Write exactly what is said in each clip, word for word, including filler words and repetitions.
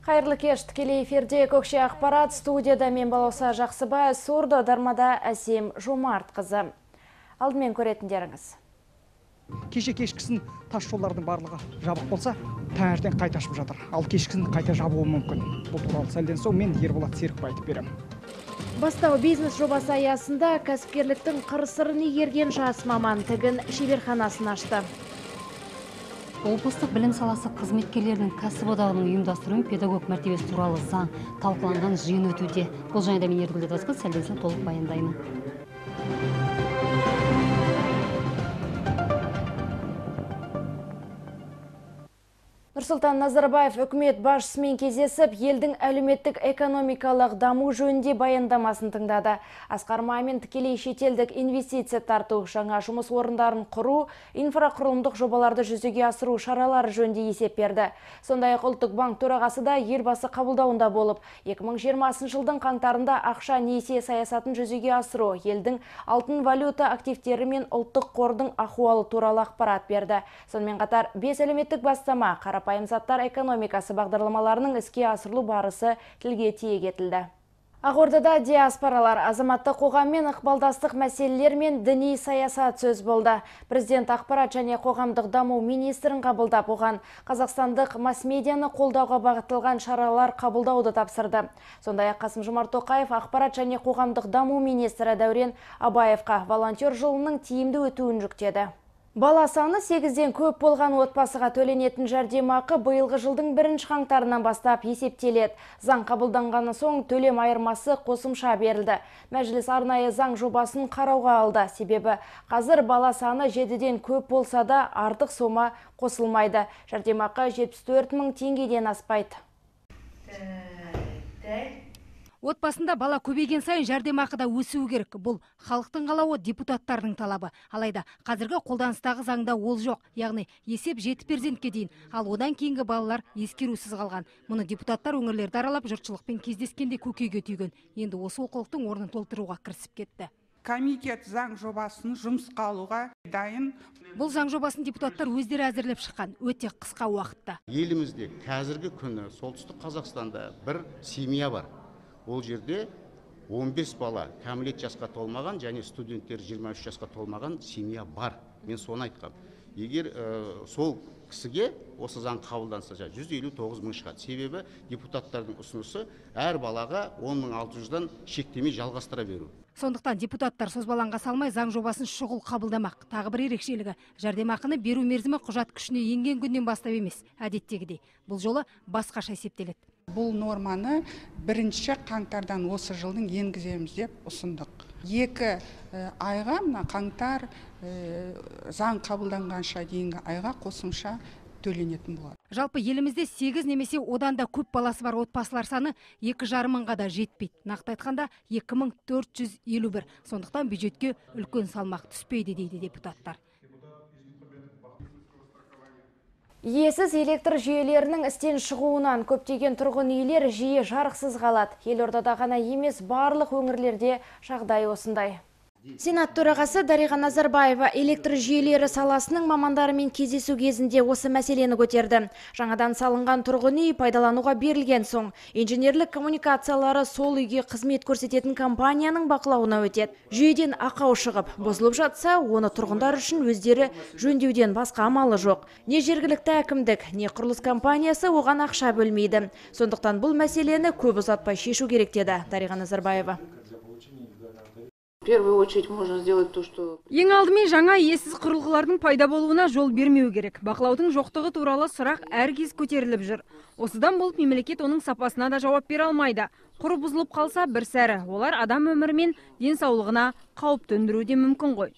Қайырлы кеш, тікелей эфирде Көкше ақпарат, студияда мен Балауса Жақсыбай, сорды дармада Әсем Жомарт қызы. Алдымен көретіндеріңіз. Кеше кешкісін тас жолдардың барлығы жабық болса, таңертең қайта ашып жатыр. Ал кешкісін қайта жабуы мүмкін. Бұл туралы сәлден соң мен Ерболат Серікбай айтып беремін. Бастау бизнес жобасы аясында кәсіпкерліктің қыр-сырын игерген жас маман тігін шеберханасын ашты. Облыстық білім саласы қызметкерлерінің кәсіп одағының ұйымдастыруын педагог мәртебесі туралы заң талқыланған жиын өтуде. Бұл жайында мен Ерболат Серікбай сәлден соң толық баяндаймын. Нұрсұлтан Назарбаев үкімет басшысымен кездесіп, елдің әлеуметтік экономикалық даму жөнінде баяндамасын тыңдады. Асқар Мамин тікелей шетелдік инвестиция тарту, жаңа жұмыс орындарын құру, инфрақұрылымдық жобаларды жүзеге асыру шаралары жөнінде есеп берді. Сондай-ақ ұлттық банк төрағасы да елбасы қабылдауында болып, екі мың жиырмасыншы жылдың қаңтарында ақша несие саясатын жүзеге асыру, елдің алтын валюта активтері мен ұлттық қордың ахуалы туралы ақпарат берді. Сонымен қатар бес әлеуметтік бастама қарапайым заттар экономикасы бағдарламаларының іске асырылу барысы тілге тиек етілді. Ақордада диаспоралар, азаматтық қоғам мен ықпалдастық мәселелер мен діни саясат сөз болды. Президент ақпарат және қоғамдық даму министрін қабылдап, оған қазақстандық масс-медианы қолдауға бағытталған шаралар қабылдауды тапсырды. Сондай-ақ Қасым-Жомарт Тоқаев ақпарат және қоғамдық даму министрі Дәурен Абаевқа волонтер жылының тиімді өтуін жүктеді. Бала саны сегізден көп болған отбасыға төленетін жәрдемақы биылғы жылдың бірінші қаңтарынан бастап есептеледі. Заң қабылданғаны соң төлем айырмасы қосымша берілді. Мәжіліс арнайы заң жобасын қарауға алды. Себебі қазір бала саны жетіден көп болса да артық сома қосылмайды. Жәрдемақы жетпіс төрт мың теңгеден аспайды. Отбасында бала көбейген сайын жәрдемақы да өсуі керек. Бұл халықтың қалауы, депутаттардың талабы. Алайда қазіргі қолданыстағы заңда ол жоқ. Яғни есеп жеті перзентке дейін, ал одан кейінгі балалар ескерусіз қалған. Мұны депутаттар өңірлерді аралап жұртшылықпен кездескенде көкейге түйген. Енді осы олқылықтың орнын толтыруға кірісіп кетті. Комитет заң жобасын жұмысқа алуға дайын. Бұл заң жобасын депутаттар өздері әзірлеп шыққан, өте қысқа уақытта. Елімізде қазіргі күні солтүстік Қазақстанда бір семья бар. Ол жерде он бес бала кәмелет жасқа толмаған және студенттер жиырма үш жасқа толмаған семья бар. Мен соны айтқам. Егер ә, сол кісіге осы заң қабылданса, жүз елу тоғыз мың шығады. Себебі депутаттардың ұсынысы әр балаға он мың алты жүзден шектемей жалғастыра беру. Сондықтан депутаттар созбалаңға салмай заң жобасын шұғыл қабылдамақ. Тағы бір ерекшелігі, жәрдемақыны беру мерзімі құжат күшіне енген күннен бастап емес, әдеттегідей. Бұл жолы басқаша есептеледі. Бұл норманы бірінші қаңтардан осы жылдың енгіземіз деп ұсындық. Екі айға, мына қаңтар заң қабылданғанша дейінгі айға қосымша төленетін болады. Жалпы елімізде сегіз немесе одан да көп баласы бар отбасылар саны екі жарым мыңға да жетпейді. Нақты айтқанда екі мың төрт жүз елу бір. Сондықтан бюджетке үлкен салмақ түспейді дейді депутаттар. Иесіз электр жүйелерінің істен шығуынан көптеген тұрғын үйлер жиі жарықсыз қалады. Елордада ғана емес, барлық өңірлерде жағдай осындай. Сенат төрағасы Дариға Назарбаева электр жүйелері саласының мамандарымен кездесу кезінде осы мәселені көтерді. Жаңадан салынған тұрғын үй пайдалануға берілген соң, инженерлік коммуникациялары сол үйге қызмет көрсететін компанияның бақылауына өтеді. Жүйеден ақау шығып, бұзылып жатса, оны тұрғындар үшін өздері жөндеуден басқа амалы жоқ. Не жергілікті әкімдік, не құрылыс компаниясы оған ақша бөлмейді. Сондықтан бұл мәселені көп ұзатпай шешу керек деді Дариға Назарбаева. В первую очередь можно сделать то, что... Ең алдымен жаңа иесіз құрылғылардың пайда болуына жол бермеу керек. Бақылаудың жоқтығы туралы сұрақ әркез көтеріліп жүр. Осыдан болып мемлекет оның сапасына да жауап бере алмайды. Құры бұзылып қалса бір сәрі, олар адам өмірі мен денсаулығына қауіп төндіруі де мүмкін ғой.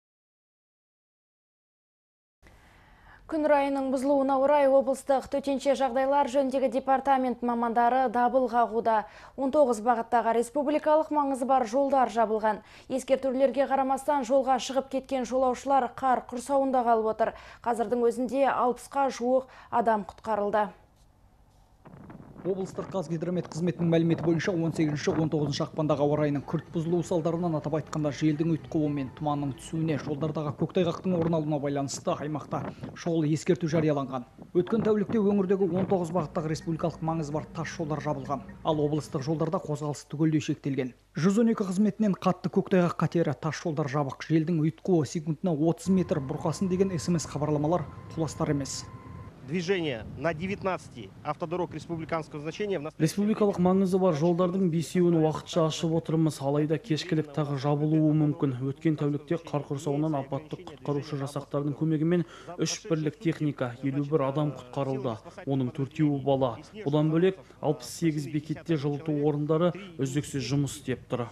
Күн райының бұзылуына орай облыстық төтенше жағдайлар жөніндегі департамент мамандары дабыл қағуда. он тоғыз бағыттағы республикалық маңызы бар жолдар жабылған. Ескертулерге қарамастан жолға шығып кеткен жолаушылар қар құрсауында қалып отыр. Қазірдің өзінде алпысқа жуық адам құтқарылды. Облыстық Қазгидромет қызметінің мәліметі бойынша он сегізінші он тоғызыншы ақпандағы ауа райының күрт бұзылуы салдарынан атап айтқанда желдің ұйытқуы мен тұманның түсуіне, жолдардағы көктайғақтың орын алуына байланысты аймақта шұғыл ескерту жарияланған. Өткен тәулікте өңірдегі он тоғыз бағыттағы республикалық маңызы бар тас жолдар жабылған, ал облыстық жолдарда қозғалыс түгелдей шектелген. жүз он екі қызметінен қатты көктайғақ қатері, тас жолдар жабық, желдің ұйытқуы секундына отыз метр бұрқасын деген смс хабарламалар толастар емес. Движение на девятнадцати автодорог республиканского значения. Республикалық маңызы бар жолдардың бесеуін уақытша ашып отырмыз, алайда кешкілік тағы жабылуы мүмкін. Өткен тәулікте қар құрсауынан апаттық құтқарушы жасақтардың көмегімен үш бірлік техника, елу бір адам құтқарылды. Оның төртеуі бала. Бұдан бөлек алпыс сегіз бекетте жылыту орындары үздіксіз жұмыс істеп тұр.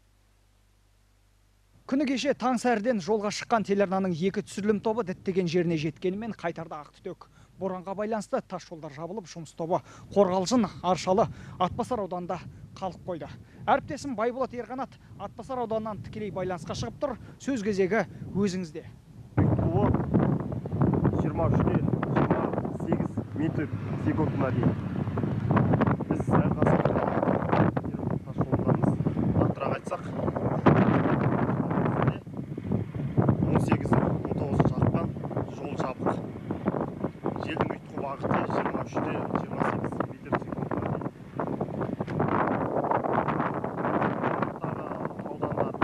Күні кеше таң сәріден жолға шыққан телеарнаның екі түсірілім тобы діттеген жеріне жеткенімен қайтарда ақтүтек. Боранға байланысты тас жолдар жабылып, жұмыс тобы Қорғалжын, Аршалы, Атбасар ауданында қалып қойды. Әріптесім Байболат Ерқанат Атбасар ауданынан тікелей байланысқа шығып тұр. Сөз кезегі өзіңізде. жиырма үште жиырма сегіз метр секундына дейін. Біз сәл қазір тас жолдарымыз нақтырақ айтсақ он сегіз он тоғызыншы ақпан жол жабық. Желдің ұйытқу бағыты жиырма үште жиырма сегіз метр секундына дейін. Аудандар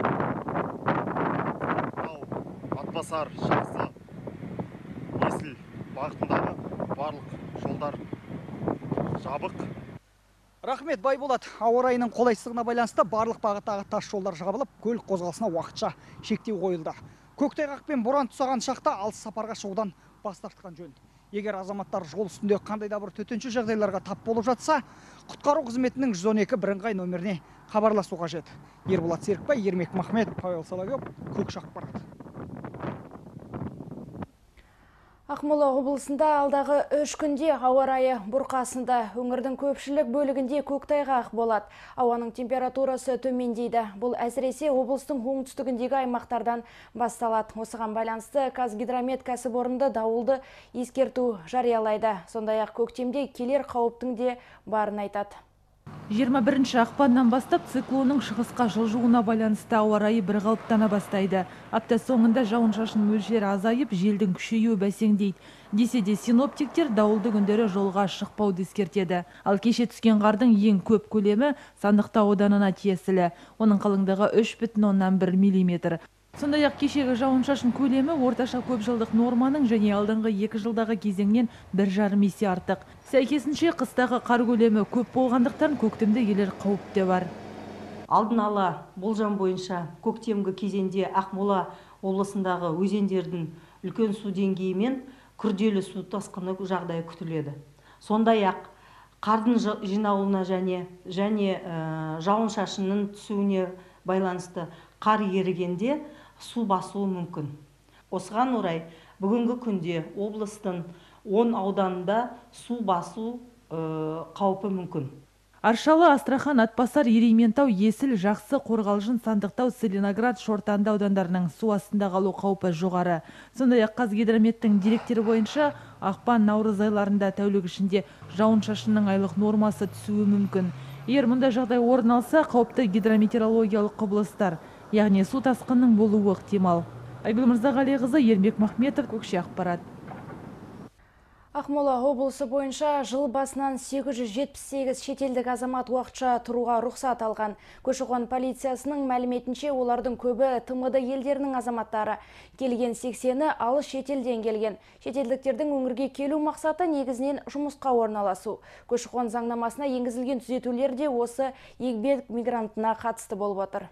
Атбасар, Жақсы, Есіл бағытындағы барлық жолдар жабық. Рахмет, Байболат. Ауа райының қолайсыздығына байланысты барлық бағыттағы тас жолдар жабылып, көлік қозғалысына уақытша шектеу қойылды. Көктайғақ пен боран тұсаған шақта алыс сапарға шығудан бас тартқан жөн. Егер азаматтар жол үстінде қандай да бір төтенше жағдайларға тап болып жатса, құтқару қызметінің жүз он екі бірыңғай нөміріне хабарласу қажет. Ерболат Серікбай, Ермек Махмет, Павел Соловьев, Көкшақпарат. Ақмола облысында алдағы үш күнде ауа райы бұрқасында. Өңірдің көпшілік бөлігінде көктайғақ болады. Ауаның температурасы төмендейді. Бұл әсіресе облыстың оңтүстігіндегі аймақтардан басталады. Осыған байланысты Қазгидромет кәсіпорынды дауылды ескерту жариялайды. Сондай-ақ көктемде келер қауіптің де барын айтады. жиырма бірінші ақпаннан бастап циклонның шығысқа жылжуына байланысты ауа райы бір қалыптана бастайды. Апта соңында жауын-шашын мөлшері азайып, желдің күшеюі бәсеңдейді. Десе де синоптиктер дауылды күндері жолға шықпауды ескертеді. Ал кеше түскен қардың ең көп көлемі Сандықтау ауданына тиесілі. Оның қалыңдығы үш бүтін оннан бір миллиметр. Сондай-ақ кешегі жауын-шашын көлемі орташа көп жылдық норманың және алдыңғы екі жылдағы кезеңнен бір жарым есе артық. Сәйкесінше қыстағы қар көлемі көп болғандықтан көктемде келер қауіп те бар. Алдын ала болжам бойынша көктемгі кезеңде Ақмола облысындағы өзендердің үлкен су деңгейі мен күрделі су тасқыны жағдайы күтіледі. Сондай-ақ қардың жинауына және және жауын-шашынның түсуіне байланысты қар ерігенде су басуы мүмкін. Осыған орай бүгінгі күнде облыстың он ауданында су басу қаупі мүмкін. Аршалы, Астрахан, Атбасар, Ерейментау, Есіл, Жақсы, Қорғалжын, Сандықтау, Целиноград, Шортанды аудандарының су астында қалу қаупі жоғары. Сондай-ақ Қазгидрометтің деректері бойынша ақпан наурыз айларында тәулік ішінде жауын-шашынның айлық нормасы түсуі мүмкін. Егер мұндай жағдай орын алса, қауіпті гидрометеорологиялық құбылыстар, яғни су тасқынының болуы ықтимал. Айгүл Мырзағалиқызы, Ермек Махметов, Көкшеақпарат. Ақмола облысы бойынша жыл басынан сегіз жүз жетпіс сегіз шетелдік азамат уақытша тұруға рұқсат алған. Көші-қон полициясының мәліметінше олардың көбі Т М Д елдерінің азаматтары. Келген сексені алыс шетелден келген. Шетелдіктердің өңірге келу мақсаты негізінен жұмысқа орналасу. Көші-қон заңнамасына енгізілген түзетулер де осы еңбек мигрантына қатысты болып отыр.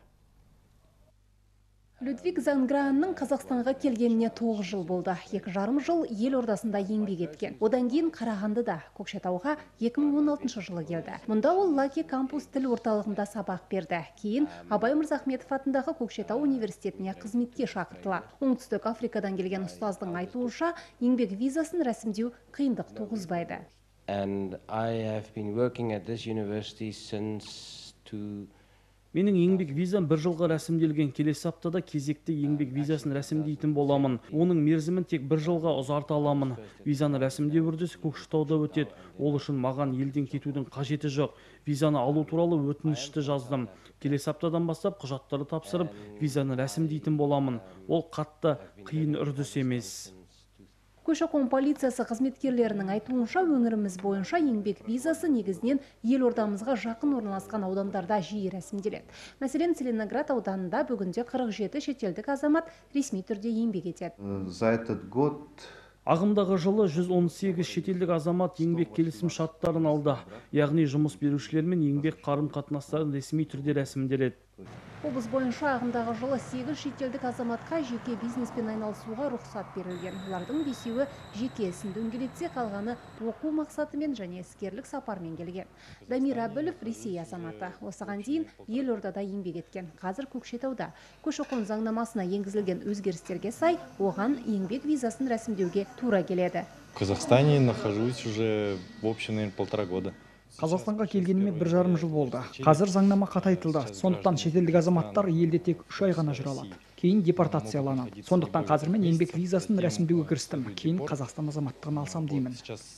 Людвиг Зангранның Қазақстанға келгеніне тоғыз жыл болды. Екі жарым жыл ел ордасында еңбек еткен. Одан кейін Қарағандыда, Көкшетауға екі мың он алтыншы жылы келді. Мұнда ол Лаки кампус тіл орталығында сабақ берді. Кейін Абай Мырзахметов атындағы Көкшетау университетіне қызметке шақыртылды. Оңтүстік Африкадан келген ұстаздың айтуынша, еңбек визасын рәсімдеу қиындық туғызбайды. And I have been working at this university since two Менің еңбек визам бір жылға рәсімделген. Келесі аптада кезекті еңбек визасын рәсімдейтін боламын. Оның мерзімін тек бір жылға ұзарта аламын. Визаны рәсімдеу үрдісі Көкшетауда өтеді. Ол үшін маған елден кетудің қажеті жоқ. Визаны алу туралы өтінішті жаздым. Келесі аптадан бастап құжаттарды тапсырып, визаны рәсімдейтін боламын. Ол қатты қиын үрдіс емес. Көші-қон полициясы қызметкерлерінің айтуынша, өңіріміз бойынша еңбек визасы негізінен елордамызға жақын орналасқан аудандарда жиі рәсімделеді. Мәселен, Целиноград ауданында бүгінде қырық жеті шетелдік азамат ресми түрде еңбек етеді. За этот год Ағымдағы жылы жүз он сегіз шетелдік азамат еңбек келісім шарттарын алды. Яғни жұмыс берушілермен еңбек қарым-қатынастарын ресми түрде рәсімделеді. Облыс бойынша ағымдағы жылы сегіз шетелдік азаматқа жеке бизнеспен айналысуға рұқсат берілген. Олардың бесеуі жеке ісін дөңгелетсе, қалғаны оқу мақсатымен және іскерлік сапармен келген. Дамир Әбілов Ресей азаматы. Осыған дейін елордада еңбек еткен. Қазір Көкшетауда. Көші-қон заңнамасына енгізілген өзгерістерге сай, оған еңбек визасын рәсімдеуге тура келеді. В Казахстане нахожусь уже в общем, наверное, полтора года. Қазақстанға келгеніме бір жарым жыл болды. Қазір заңнама қатайтылды. Сондықтан шетелдік азаматтар елде тек үш ай ғана жүре алады. Кейін депортацияланады. Сондықтан қазір мен еңбек визасын рәсімдеуге кірістім. Кейін Қазақстан азаматтығын алсам деймін.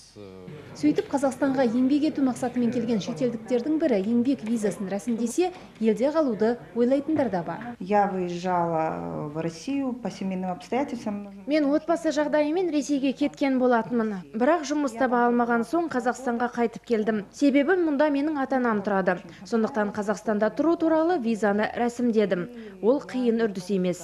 Сөйтіп, Қазақстанға еңбек ету мақсатымен келген шетелдіктердің бірі еңбек визасын рәсімдесе, елде қалуды ойлайтындар да бар. Я выезжала в Россию по семейным обстоятельствам. Мен отбасы жағдайымен Ресейге кеткен болатынмын. Бірақ жұмыс таба алмаған соң Қазақстанға қайтып келдім. Себебі мұнда менің ата-анам тұрады. Сондықтан Қазақстанда тұру туралы визаны рәсімдедім. Ол қиын үрдіс емес.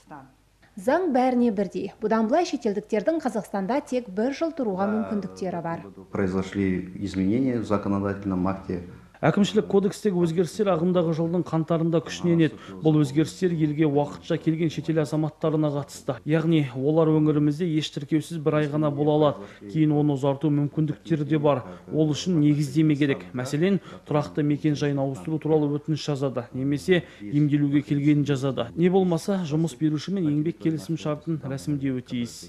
Заң бәріне бірдей. Бұдан былай шетелдіктердің Қазақстанда тек бір жыл тұруға мүмкіндіктері бар. Произошли изменения в законодательном акте. Әкімшілік кодекстегі өзгерістер ағымдағы жылдың қаңтарында күшіне енеді. Бұл өзгерістер елге уақытша келген шетел азаматтарына қатысты. Яғни олар өңірімізде еш тіркеусіз бір ай ғана бола алады. Кейін оны ұзарту мүмкіндіктері де бар. Ол үшін негіздеме керек. Мәселен, тұрақты мекен жайын ауыстыру туралы өтініш жазады, немесе емделуге келгенін жазады. Не болмаса, жұмыс берушімен еңбек келісім шартын рәсімдеуі тиіс.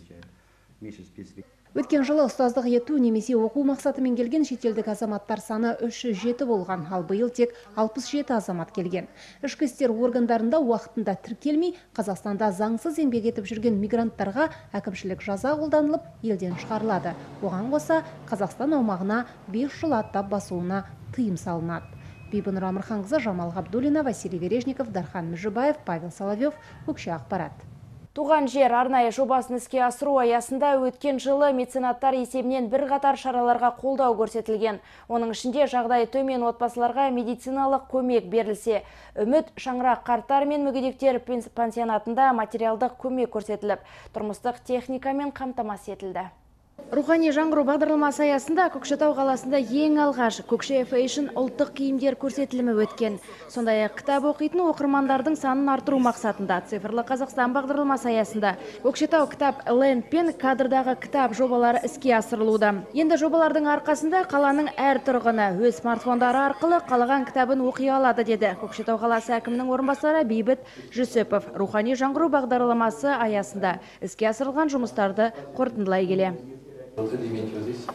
Өткен жылы ұстаздық ету немесе оқу мақсатымен келген шетелдік азаматтар саны үш жүз жеті болған, ал биыл тек алпыс жеті азамат келген. Ішкі істер органдарында уақытында тіркелмей, Қазақстанда заңсыз еңбек етіп жүрген мигранттарға әкімшілік жаза қолданылып, елден шығарылады. Оған қоса, Қазақстан аумағына бес жыл аттап басуына тыйым салынады. Бибінұр Амырханқызы, Жамал Ғабдуллина, Василий Вережников, Дархан Мүжібаев, Павел Соловьев, Көкше ақпарат. Туған жер арнайы жобасын іске асыру аясында өткен жылы меценаттар есебінен бір қатар шараларға қолдау көрсетілген. Оның ішінде жағдайы төмен отбасыларға медициналық көмек берілсе, үміт шаңырақ қарттар мен мүгедектер пансионатында материалдық көмек көрсетіліп, тұрмыстық техникамен қамтамасыз етілді. Рухани жаңғыру бағдарламасы аясында Көкшетау қаласында ең алғаш Көкше Фэйшн ұлттық киімдер көрсетілімі өткен. Сондай-ақ кітап оқитын оқырмандардың санын артыру мақсатында цифрлы Қазақстан бағдарламасы аясында Көкшетау кітап ленд пен кадрдағы кітап жобалары іске асырылуда. Енді жобалардың арқасында қаланың әр тұрғыны өз смартфондары арқылы қалаған кітабын оқи алады, деді Көкшетау қаласы әкімінің орынбасары Бейбіт Жүсіпов. Рухани жаңғыру бағдарламасы аясында іске асырылған жұмыстарды қорытындылай келе. Вот иметь вот здесь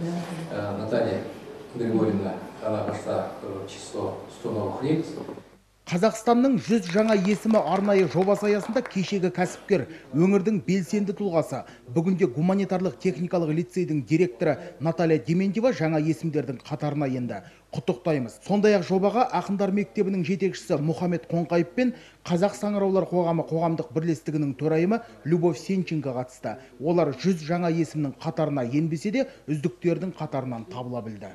Наталья Григорьевна, она пошла в число сто новых лиц. Қазақстанның жүз жаңа есімі арнайы жобасы аясында кешегі кәсіпкер, өңірдің белсенді тұлғасы, бүгінде гуманитарлық техникалық лицейдің директоры Наталья Дементьева жаңа есімдердің қатарына енді. Құттықтаймыз. Сондай-ақ жобаға Ақындар мектебінің жетекшісі Мұхаммед Қоңқайып пен Қазақ саңыраулар қоғамы қоғамдық бірлестігінің төрайымы Любовь Сенченко қатысты. Олар жүз жаңа есімнің қатарына енбесе де, үздіктердің қатарынан табыла білді.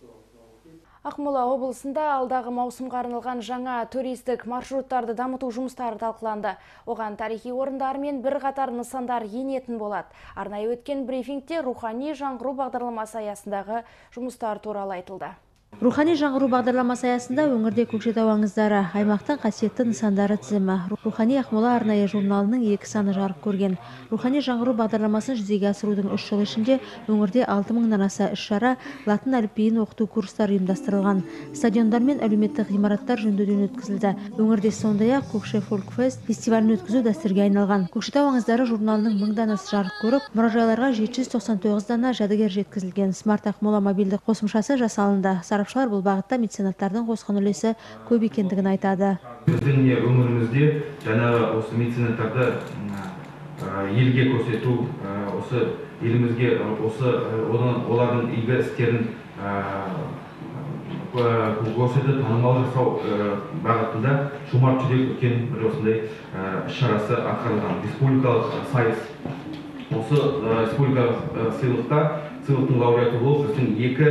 Ақмола облысында алдағы маусымға арналған жаңа туристік маршруттарды дамыту жұмыстары талқыланды. Оған тарихи орындар мен бір қатар нысандар енетін болады. Арнайы өткен брифингте рухани жаңғыру бағдарламасы аясындағы жұмыстар туралы айтылды. Рухани жаңғыру бағдарламасы аясында өңірде Көкшетау аңыздары, аймақтың қасиетті нысандары тізімі, Рухани Ақмола арнайы журналының екі саны жарық көрген. Рухани жаңғыру бағдарламасын жүзеге асырудың үш жыл ішінде өңірде алты мыңнан аса іс-шара, латын әліпбиін оқыту курстары ұйымдастырылған. Стадиондар мен әлеуметтік ғимараттар жөндеуден өткізілді. Өңірде сондай-ақ Көкше фолк-фест фестивалін өткізу дәстүрге айналған. Көкшетау аңыздары журналының мың данасы жарық көріп, мұражайларға жеті жүз тоқсан тоғыз дана жәдігер жеткізілген. Смарт Ақмола мобильді қосымшасы жасалынды. сарапшылар бұл бағытта меценаттардың қосқан үлесі көп екендігін айтады. Біздің өңірімізде жаңағы осы меценаттарды елге көрсету, осы елімізге осы олардың игі істерін көрсетіп танымал жасау бағытында жомарт жүрек үлкен бір осындай іс-шарасы атқарылған. Республикалық сайыс. Осы республикалық сыйлықта сыйлықтың лауреаты болып біздің екі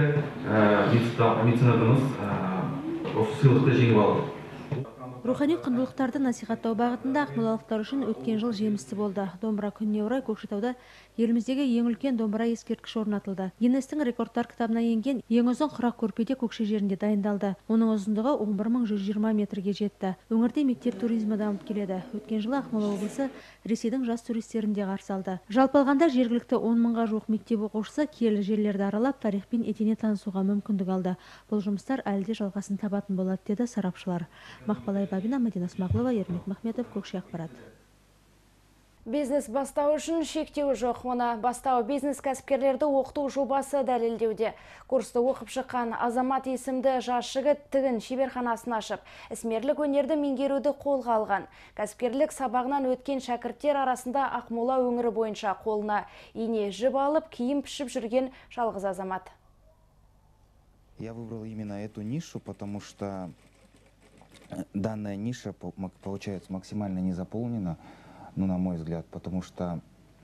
меценатымыз осы сыйлықты жеңіп алды. Рухани құндылықтарды насихаттау бағытында ақмолалықтар үшін өткен жыл жемісті болды. Домбыра күніне орай Көкшетауда еліміздегі ең үлкен домбыра ескерткіш орнатылды. Гиннестің рекордтар кітабына енген ең ұзын құрақ көрпеде Көкше жерінде дайындалды. Оның ұзындығы он бір мың жүз жиырма метрге жетті. Өңірде мектеп туризмі дамып келеді. Өткен жылы Ақмола облысы Ресейдің жас туристерін де қарсы алды. Жалпы алғанда жергілікті он мыңға жуық мектеп оқушысы киелі жерлерді аралап, тарихпен етене танысуға мүмкіндік алды. Бұл жұмыстар әлі де жалғасын табатын болады, деді сарапшылар. Мақпалай Бабина, Мадина Смағлова, Ермек Махметов, Көкше ақпарат. Бизнес бастау үшін шектеу жоқ. Оны бастау бизнес кәсіпкерлерді оқыту жобасы дәлелдеуде. Курсты оқып шыққан Азамат есімді жас жігіт тігін шеберханасын ашып, ісмерлік өнерді меңгеруді қолға алған. Кәсіпкерлік сабағынан өткен шәкірттер арасында Ақмола өңірі бойынша қолына ине жіп алып, киім пішіп жүрген жалғыз азамат. Я выбрал именно эту нишу, потому что данная ниша получается максимально не заполнена, ну, на мой взгляд, потому что,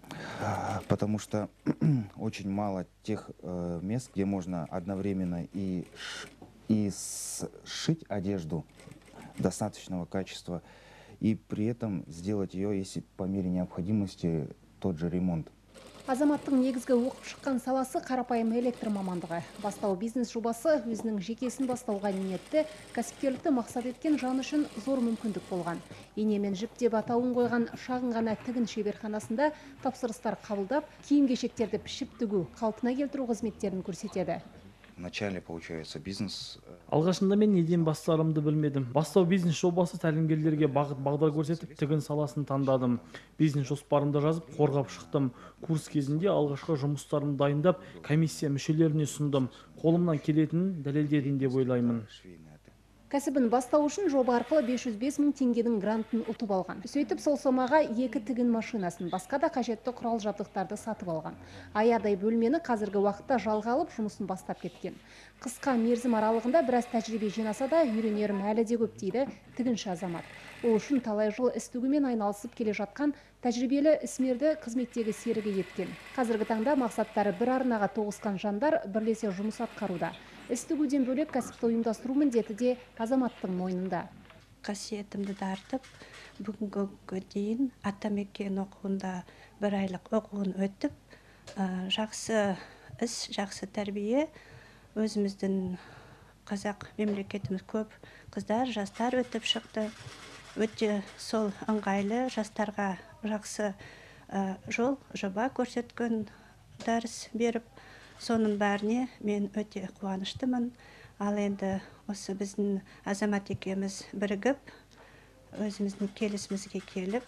потому что очень мало тех э, мест, где можно одновременно и, и сшить одежду достаточного качества, и при этом сделать ее, если по мере необходимости, тот же ремонт. Азаматтың негізгі оқып шыққан саласы қарапайым электр мамандығы. Бастау бизнес жобасы өзінің жекесін бастауға ниетті, кәсіпкерлікті мақсат еткен жан үшін зор мүмкіндік болған. Инемен жіп деп атауын қойған шағын ғана тігін шеберханасында тапсырыстар қабылдап, киім-кешектерді пішіп тігу, қалпына келтіру қызметтерін көрсетеді. Вначале, получается, бизнес. Алғашында мен неден бастарымды білмедім. Бастау бизнес жобасы тәлімгерлерге бағыт бағдар көрсетіп, тігін саласын таңдадым. Бизнес жоспарымды жазып, қорғап шықтым. Курс кезінде алғашқы жұмыстарымды дайындап, комиссия мүшелеріне сұндым. Қолымнан келетінін дәлелдедім деп ойлаймын. Кәсібін бастау үшін жоба арқылы бес жүз бес мың теңгенің грантын ұтып алған. Сөйтіп сол сомаға екі тігін машинасын, басқа да қажетті құрал жабдықтарды сатып алған. Аядай бөлмені қазіргі уақытта жалға алып жұмысын бастап кеткен. Қысқа мерзім аралығында біраз тәжірибе жинаса да, үйренерім әлі де көп дейді тігінші Азамат. Ол үшін талай жыл іс тігумен айналысып келе жатқан тәжірибелі ісмерді қызметтегі серігі еткен. Қазіргі таңда мақсаттары бір арнаға тоғысқан жандар бірлесе жұмыс атқаруда. Іс тігуден бөлек кәсіпті ұйымдастыру міндеті де Азаматтың мойнында. Қасиетімді тартып, бүгінгі дейін атамекен оқуында бір айлық оқуын өтіп, жақсы іс, жақсы тәрбие, өзіміздің қазақ мемлекетіміз көп қыздар, жастар өтіп шықты. Өте сол ыңғайлы жастарға жақсы жол, жоба көрсеткен, дәріс беріп, соның бәріне мен өте қуаныштымын. Ал енді осы біздің Азамат екеуміз бірігіп, өзіміздің келісімізге келіп,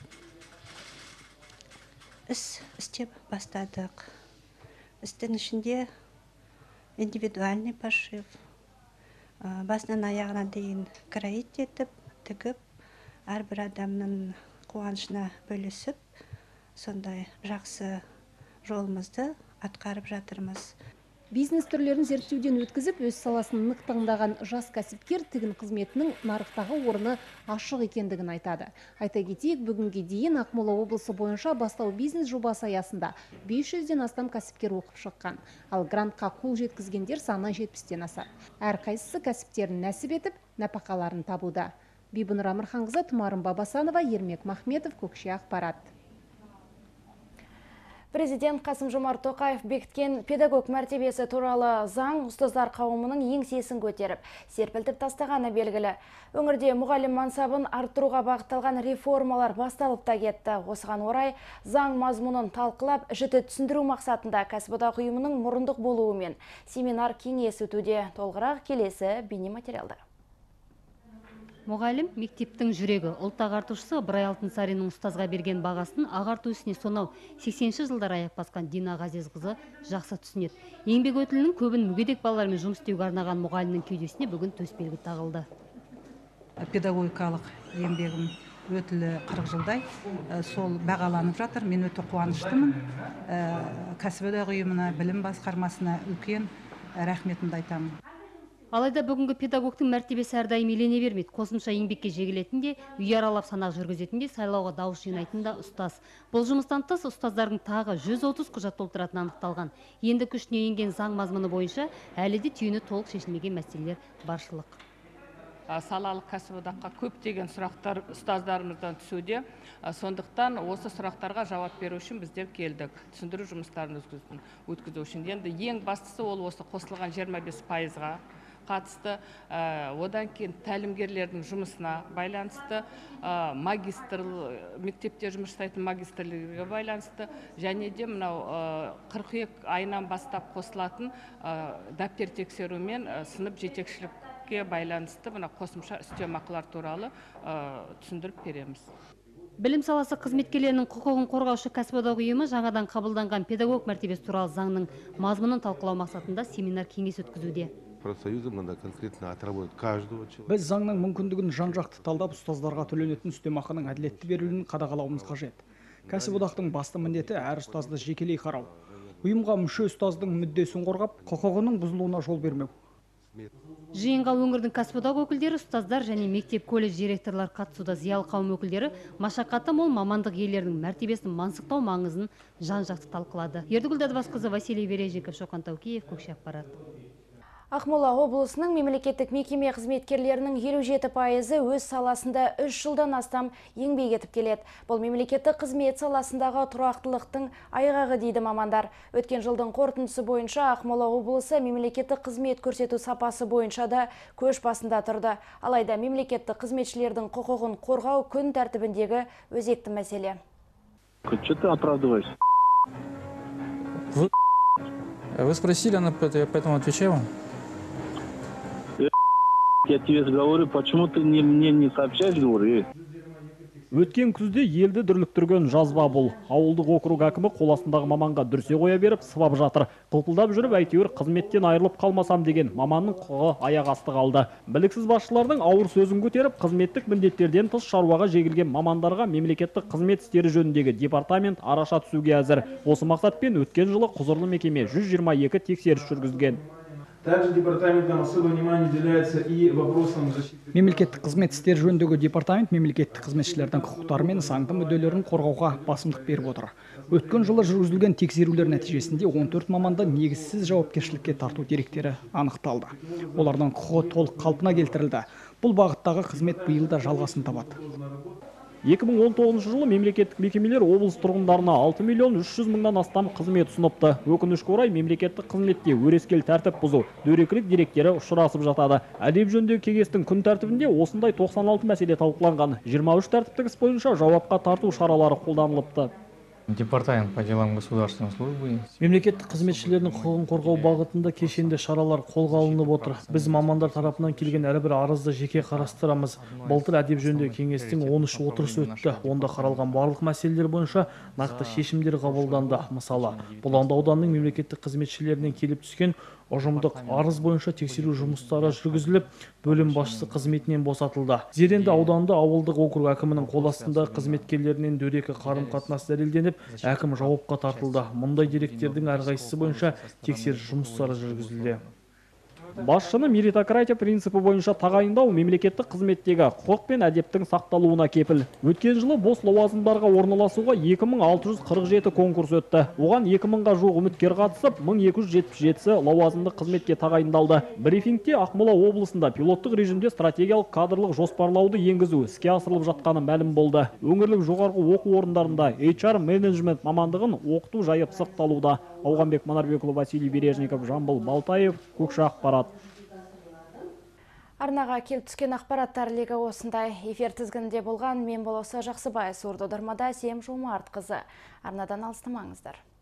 іс істеп бастадық. Істің ішінде индивидуальный пошив, басынан аяғына дейін кроить етіп, тігіп, әрбір адамның қуанышына бөлісіп, сондай жақсы жолымызды атқарып жатырмыз. Бизнес түрлерін зерттеуден өткізіп, өз саласын нық таңдаған жас кәсіпкер тігін қызметінің нарықтағы орны ашық екендігін айтады. Айта кетейік, бүгінге дейін Ақмола облысы бойынша бастау бизнес жобасы аясында бес жүзден астам кәсіпкер оқып шыққан. Ал грантқа қол жеткізгендер саны жетпістен асады. Әрқайсысы кәсіптерін нәсіп етіп, нәпақаларын табуда. Бибінұр Амырханқызы, Тұмарым Бабасанова, Ермек Махметов, Көкше ақпарат. Президент Қасым-Жомарт Тоқаев бекіткен педагог мәртебесі туралы заң ұстаздар қауымының еңсесін көтеріп, серпілтіп тастағаны белгілі. Өңірде мұғалім мансабын арттыруға бағытталған реформалар басталып та кетті. Осыған орай заң мазмұнын талқылап, жіті түсіндіру мақсатында кәсіподақ ұйымының мұрындық болуымен семинар кеңес өтуде. Толығырақ келесі бейнематериалда. Мұғалім мектептің жүрегі. Ұлт ағартушысы Ыбырай Алтынсариннің ұстазға берген бағасын ағарту ісіне сонау сексенінші жылдар аяқ басқан Дина Ғазизқызы жақсы түсінеді. Еңбек өтілінің көбін мүгедек балалармен жұмыс істеуге арнаған мұғалімнің кеудесіне бүгін төсбелгі тағылды. Педагогикалық еңбегім өтілі қырық жылдай сол бағаланып жатыр. Мен өте қуаныштымын. Кәсіподақ ұйымына, білім басқармасына үлкен рахметімді айтамын. Алайда бүгінгі педагогтың мәртебесі әрдайым елене бермейді. Қосымша еңбекке жегілетін де, үй аралап санақ жүргізетін де, сайлауға дауыс жинайтын да ұстаз. Бұл жұмыстан тыс ұстаздардың тағы жүз отыз құжат толтыратын анықталған. Енді күшіне енген заң мазмұны бойынша әлі де түйіні толық шешілмеген мәселелер баршылық. Салалық кәсіподаққа көптеген сұрақтар ұстаздарымыздан түсуде. Сондықтан осы сұрақтарға жауап беру үшін біздер келдік. Түсіндіру жұмыстарын өткізу үшін. Енді ең бастысы ол осы қосылған жиырма бес пайызға қатысты, одан кейін тәлімгерлердің жұмысына байланысты, магистр, мектепте жұмыс жасайтын магистрлерге байланысты, және де мынау қыркүйек айынан бастап қосылатын дәптер тексеру мен сынып жетекшілікке байланысты мына қосымша үстемақылар туралы түсіндіріп береміз. Білім саласы қызметкерлерінің құқығын қорғаушы кәсіподақ ұйымы жаңадан қабылданған педагог мәртебесі туралы заңның мазмұнын талқылау мақсатында семинар кеңес өткізуде. Біз заңның мүмкіндігін жан-жақты талдап, ұстаздарға төленетін үстемақының әділетті берілуін қадағалауымыз қажет. Кәсіподақтың басты міндеті әр ұстазды жекелей қарау. Ұйымға мүше ұстаздың мүддесін қорғап, құқығының бұзылуына жол бермеу. Жиынға өңірдің кәсіподақ өкілдері, ұстаздар және мектеп колледж директорлар қатысуда. Зиялы қауым өкілдері машақаты мол мамандық иелерінің мәртебесін мансықтау маңызын жан-жақты талқылады. Ердігүл Дадыбасқызы, Василий Бережников, Шоқан Таукеев, Көкше ақпарат. Ақмола облысының мемлекеттік мекеме қызметкерлерінің елу жеті пайызы өз саласында үш жылдан астам еңбек етіп келеді. Бұл мемлекеттік қызмет саласындағы тұрақтылықтың айғағы дейді мамандар. Өткен жылдың қорытындысы бойынша Ақмола облысы мемлекеттік қызмет көрсету сапасы бойынша да көш басында тұрды. Алайда мемлекеттік қызметшілердің құқығын қорғау күн тәртібіндегі өзекті мәселе. Что ты оправдываешься? Вы спросили, она поэтому отвечаю вам. Я тебе говорю, почему ты мне не сообщаешь, говорю? Өткен күзде елді дүрліктірген жазба бұл. Ауылдық округ әкімі қоластындағы маманға дүрсе қоя беріп, сыбап жатыр. Қылпылдап жүріп, әйтеуір қызметтен айырылып қалмасам деген маманның құқығы аяқ асты қалды. Біліксіз басшылардың ауыр сөзін көтеріп, қызметтік міндеттерден тыс шаруаға жегілген мамандарға мемлекеттік қызмет істері жөніндегі департамент араша түсуге әзір. Осы мақсатпен өткен жылы құзырлы мекеме жүз жиырма екі тексеріс жүргізген. Также департаментом особое внимание уделяется и вопросам защиты. Мемлекеттік қызмет істері жөніндегі департамент мемлекеттік қызметшілердің құқықтары мен заңды мүдделерін қорғауға басымдық беріп отыр. Өткен жылы жүргізілген тексерулер нәтижесінде он төрт маманды негізсіз жауапкершілікке тарту деректері анықталды. Олардың құқығы толық қалпына келтірілді. Бұл бағыттағы қызмет биыл да жалғасын табады. екі мың он тоғызыншы жылы мемлекеттік мекемелер облыс тұрғындарына алты миллион үш жүз мыңнан астам қызмет ұсыныпты. Өкінішке орай мемлекеттік қызметте өрескел тәртіп бұзу, дөрекілік деректері ұшырасып жатады. Әдеп жөніндегі кеңестің күн тәртібінде осындай тоқсан алты мәселе талқыланған. жиырма үш тәртіптік іс бойынша жауапқа тарту шаралары қолданылыпты. Департамент по делам государственной службы. Мемлекеттік қызметшілердің құқығын қорғау бағытында кешенді шаралар қолға алынып отыр. Біз мамандар тарапынан келген әрбір арызды жеке қарастырамыз. Былтыр әдеп жөніндегі кеңестің он үш отырысы өтті. Онда қаралған барлық мәселелер бойынша нақты шешімдер қабылданды. Мысалы, Бұланды ауданының мемлекеттік қызметшілерінен келіп түскен ұжымдық арыз бойынша тексеру жұмыстары жүргізіліп, бөлім басшысы қызметінен босатылды. Зеренді ауданында ауылдық округ әкімінің қол астында қызметкерлерінен дөрекі қарым-қатынас дәлелденіп, әкім жауапқа тартылды. Мұндай деректердің әрқайсысы бойынша тексеріс жұмыстары жүргізілді. Басшыны меритократия принципі бойынша тағайындау мемлекеттік қызметтегі құқық пен әдептің сақталуына кепіл. Өткен жылы бос лауазымдарға орналасуға екі мың алты жүз қырық жеті конкурс өтті. Оған екі мыңға жуық үміткер қатысып, мың екі жүз жетпіс жетісі лауазымды қызметке тағайындалды. Брифингте Ақмола облысында пилоттық режимде стратегиялық кадрлық жоспарлауды енгізу іске асырылып жатқаны мәлім болды. Өңірлік жоғарғы оқу орындарында эйч ар менеджмент мамандығын оқыту жайы пысықталуда. Ауғанбек Манарбекұлы, Василий Бережников, Жамбыл Балтаев, Көкше ақпарат. Арнаға келіп түскен ақпараттар легі осындай. Эфир тізгінінде болған мен Болоса Жақсыбай, Сурдодармада Сем Жомарт қызы. Арнадан алыстамаңыздар.